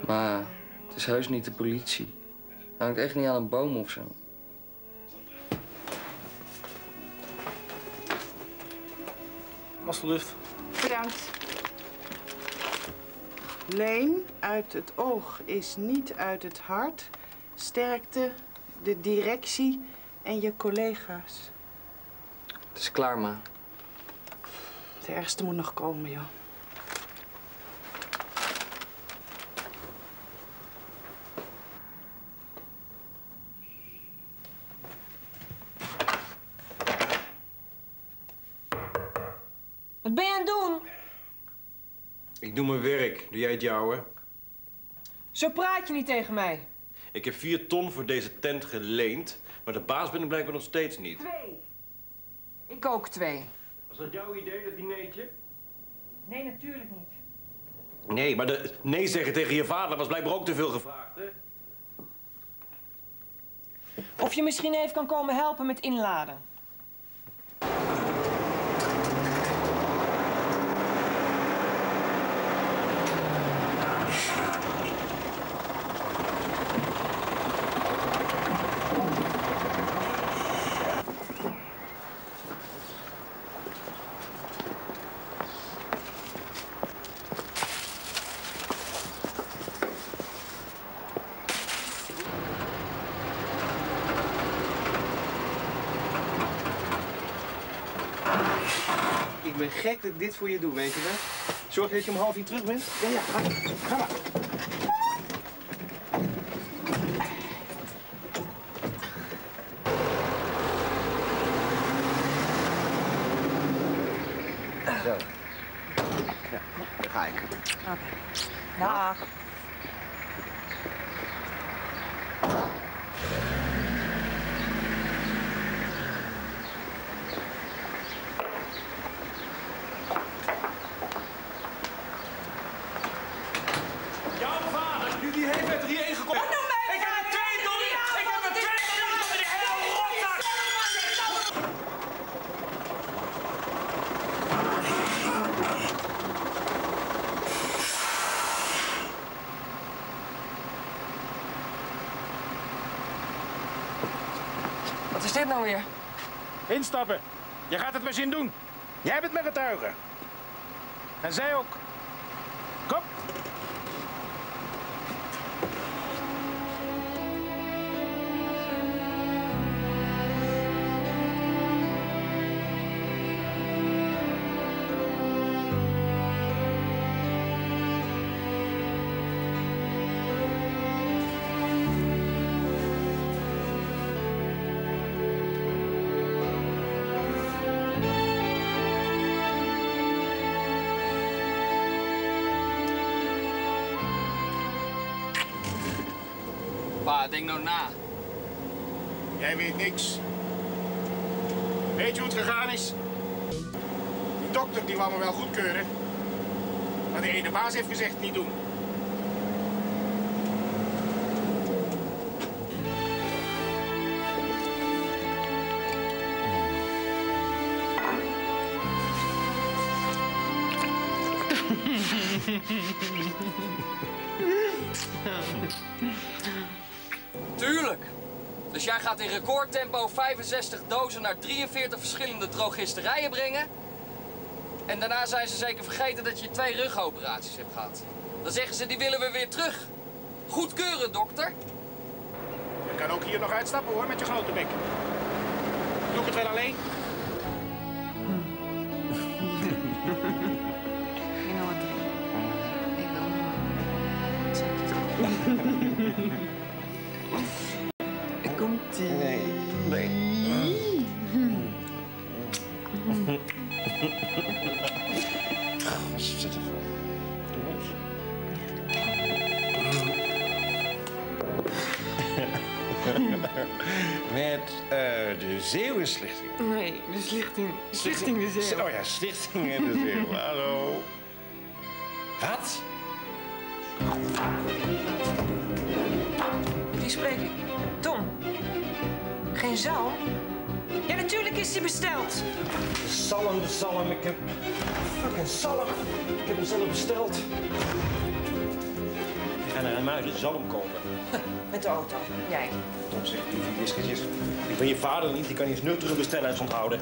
Maar het is heus niet de politie. Het hangt echt niet aan een boom of zo. Alsjeblieft. Bedankt. Leen, uit het oog is niet uit het hart. Sterkte, de directie en je collega's. Het is klaar, ma. Het ergste moet nog komen, joh. Wat ben je aan het doen? Ik doe mijn werk. Doe jij het jouwe? Zo praat je niet tegen mij. Ik heb 4 ton voor deze tent geleend, maar de baas ben ik blijkbaar nog steeds niet. 2. Ik ook 2. Was dat jouw idee, dat dineetje? Nee, natuurlijk niet. Nee, maar de nee zeggen tegen je vader was blijkbaar ook te veel gevraagd, hè? Of je misschien even kan komen helpen met inladen. Ik ben gek dat ik dit voor je doe, weet je wel? Zorg dat je om 1:30 terug bent? Ja, ga maar. Zo. Ja, daar ga ik. Oké. Dag. Jouw vader, die heeft met 3 ingekomen. Wat noem mij? Ik heb er 2 ton in! Ik heb er 2 ton in! Die hele rotzak! Wat is dit nou weer? Instappen. Je gaat het met zin doen. Jij bent mijn getuige. En zij ook. Kom. Pa, denk nou na. Jij weet niks. Weet je hoe het gegaan is? Die dokter die wou me wel goedkeuren. Maar de ene baas heeft gezegd niet doen. Tuurlijk. Dus jij gaat in recordtempo 65 dozen naar 43 verschillende drogisterijen brengen. En daarna zijn ze zeker vergeten dat je 2 rugoperaties hebt gehad. Dan zeggen ze, die willen we weer terug. Goedkeuren, dokter. Je kan ook hier nog uitstappen hoor, met je grote bek. Doe ik het wel alleen? Ik wil wat drinken. Ik wil Komt-ie. Nee. Zet ervoor. Met de Zeeuwenstichting. Nee, de Stichting de Zeeuw. Oh ja, Stichting en de Zeeuw. Hallo. Wat? Wie spreek ik? Tom. Geen zalm? Ja, natuurlijk is die besteld. De zalm. Ik heb fucking zalm. Ik heb hem zelf besteld. ga naar Muiden zalm kopen. Met de auto. Jij. Tom zegt die whiskertjes. Ik ben je vader niet, die kan eens nuchtere bestellers onthouden.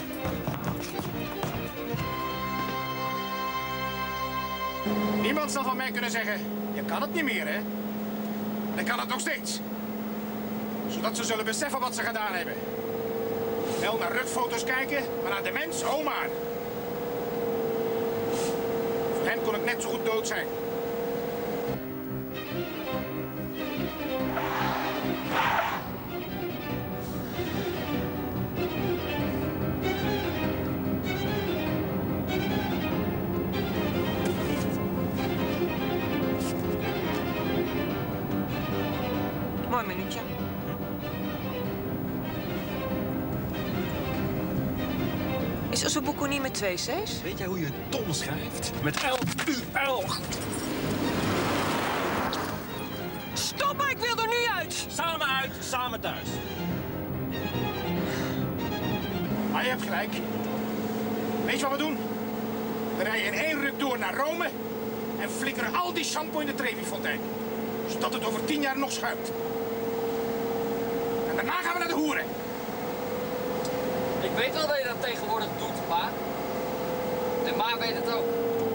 Niemand zal van mij kunnen zeggen, je kan het niet meer, hè? Ik kan het nog steeds. Zodat ze zullen beseffen wat ze gedaan hebben. Wel naar rugfoto's kijken, maar naar de mens, maar. Voor hem kon ik net zo goed dood zijn. Mooi minuutje. Is Ossobuco niet met 2 C's? Weet jij hoe je Tom schrijft? Met L-U-L. Stop maar, ik wil er nu uit! Samen uit, samen thuis. Maar je hebt gelijk. Weet je wat we doen? We rijden in 1 ruk door naar Rome en flikkeren al die shampoo in de Trevi-fontein. Zodat het over 10 jaar nog schuimt. En daarna gaan we naar de hoeren. Ik weet wel dat je dat tegenwoordig doet, pa. En ma weet het ook.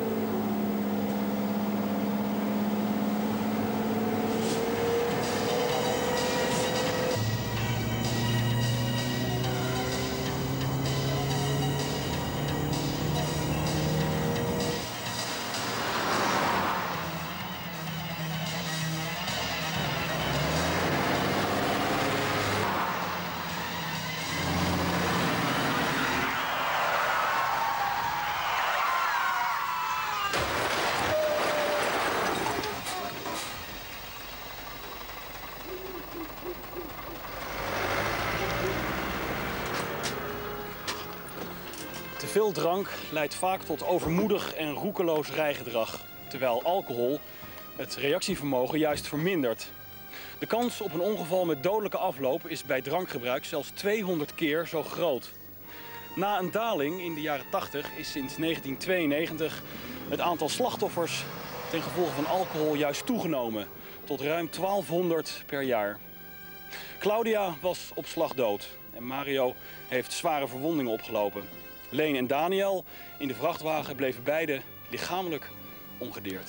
Te veel drank leidt vaak tot overmoedig en roekeloos rijgedrag, terwijl alcohol het reactievermogen juist vermindert. De kans op een ongeval met dodelijke afloop is bij drankgebruik zelfs 200 keer zo groot. Na een daling in de jaren 80 is sinds 1992 het aantal slachtoffers ten gevolge van alcohol juist toegenomen, tot ruim 1200 per jaar. Claudia was op slag dood en Mario heeft zware verwondingen opgelopen. Leen en Daniel in de vrachtwagen bleven beide lichamelijk ongedeerd.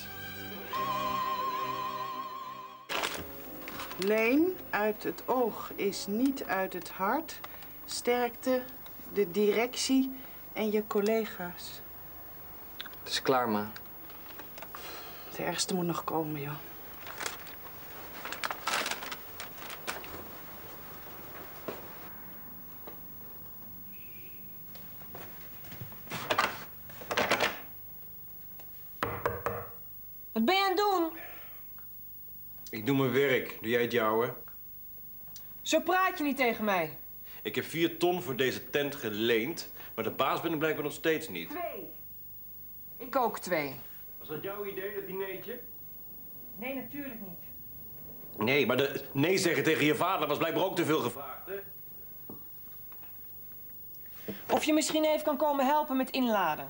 Leen, uit het oog is niet uit het hart. Sterkte, de directie en je collega's. Het is klaar, ma. Het ergste moet nog komen, joh. Wat ben je aan het doen? Ik doe mijn werk. Doe jij het jouwe? Zo praat je niet tegen mij. Ik heb 4 ton voor deze tent geleend, maar de baas ben ik blijkbaar nog steeds niet. 2. Ik ook 2. Was dat jouw idee, dat dineetje? Nee, natuurlijk niet. Nee, maar de nee zeggen tegen je vader was blijkbaar ook te veel gevraagd, hè? Of je misschien even kan komen helpen met inladen.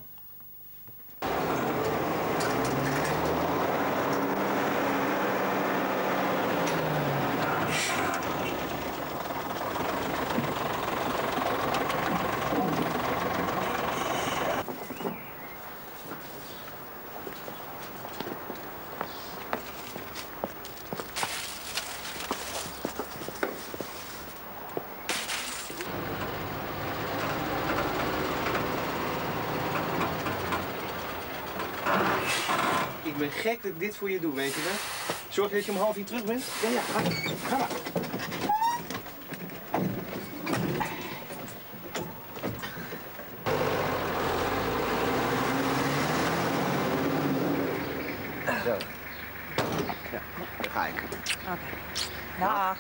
Ik ben gek dat ik dit voor je doe, weet je wel? Zorg dat je om 1:30 terug bent? Ja, ga maar. Zo. Ja, daar ga ik. Oké. Dag.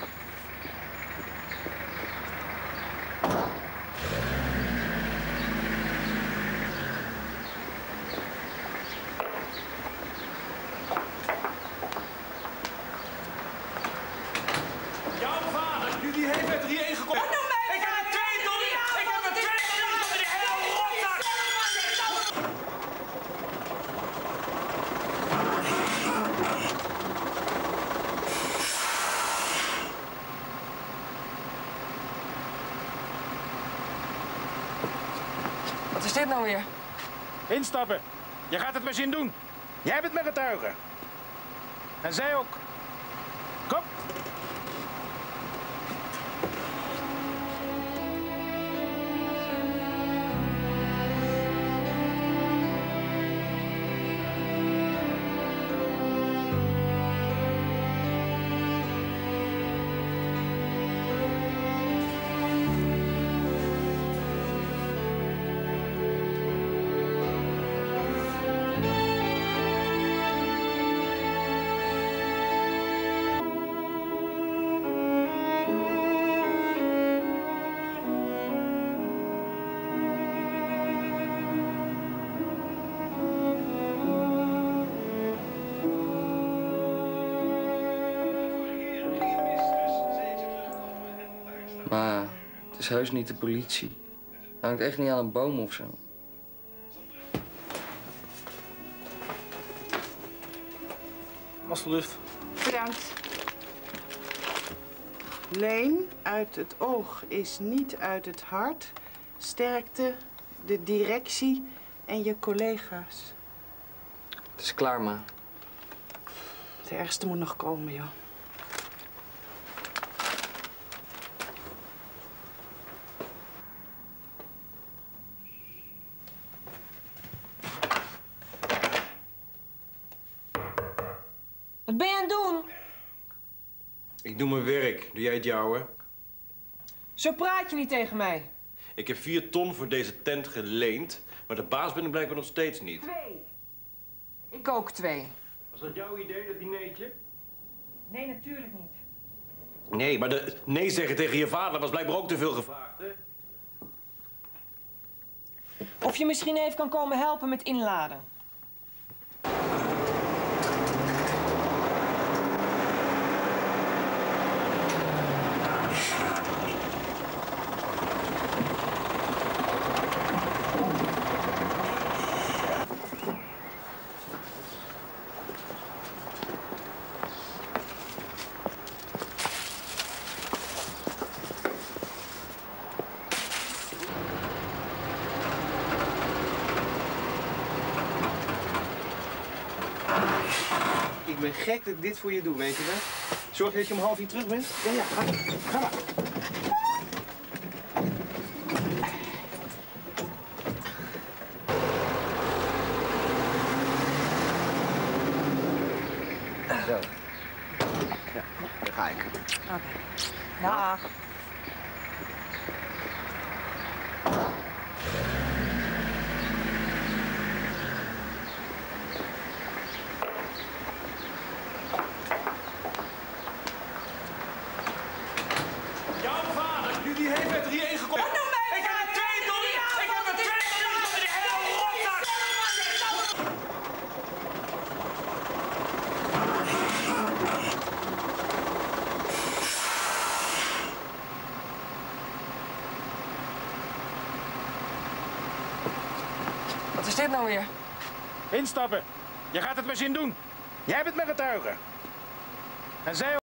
Jouw vader, die heeft met 3-1 gekomen. Ik heb er 2 ton in! Ik heb er 2 ton in! Die hele rotzak! dit nou weer? Instappen. Je gaat het met zin doen. Jij bent mijn getuige. En zij ook. Kom. Maar het is heus niet de politie. Het hangt echt niet aan een boom of zo. Alsjeblieft. Bedankt. Leen, uit het oog is niet uit het hart. Sterkte, de directie en je collega's. Het is klaar, ma. Het ergste moet nog komen, joh. Wat ben je aan het doen? Ik doe mijn werk. Doe jij het jouwe? Zo praat je niet tegen mij. Ik heb 4 ton voor deze tent geleend, maar de baas ben ik blijkbaar nog steeds niet. 2. Ik ook 2. Was dat jouw idee, dat dineetje? Nee, natuurlijk niet. Nee, maar de nee zeggen tegen je vader was blijkbaar ook te veel gevraagd, hè? Of je misschien even kan komen helpen met inladen. Ik ben gek dat ik dit voor je doe, weet je wel? Zorg dat je om 1/2 terug bent. Ja, ja, ga maar. Zo. Ja, daar ga ik. Oké. Dag. Jouw vader, die heeft er 3 ingekocht. Ik heb er 2 ton in. Ik heb er 2 ton in. Die hele rotzak. Wat is dit nou weer? Instappen. Je gaat het met zin doen. Jij bent mijn getuige. En zij ook.